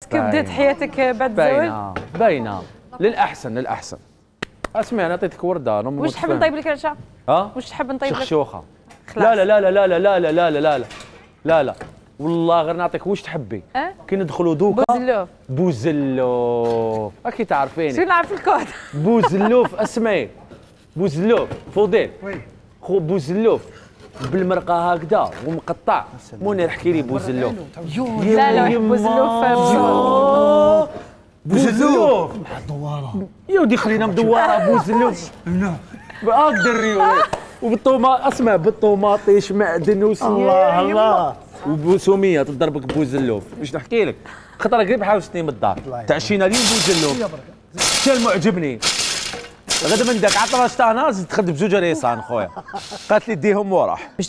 بدات حياتك بعد الزواج؟ باينه باينه للاحسن للاحسن. اسمعي انا عطيتك ورده انا واش تحب نطيب لك العشاء؟ واش تحب نطيب لك؟ شخشوخه. لا لا لا لا لا لا لا لا لا لا لا لا والله غير نعطيك واش تحبي. كي ندخلوا دوكا بوزلوف. بوزلوف راكي تعرفيني. شنو نعرف الكود؟ بوزلوف اسمعي بوزلوف فضيل. وي خو بوزلوف بالمرقه هكذا ومقطع. منير احكي لي بوزلوف. لا لا بوزلوف بوزلوف مع الدواره يا ودي خلينا مدوره بوزلوف. نعم الدري وبالطوماط اسمع بالطوماطيش معدن الله الله وبسوميه تضربك بوزلوف. باش نحكي لك خطره قريب حاوستني من الدار تعشينا لي بوزلوف. شتا المعجبني غدا من داك عطرة شتا ناس تخدم بزوج ريسان خويا. قالت لي ديهم وراح.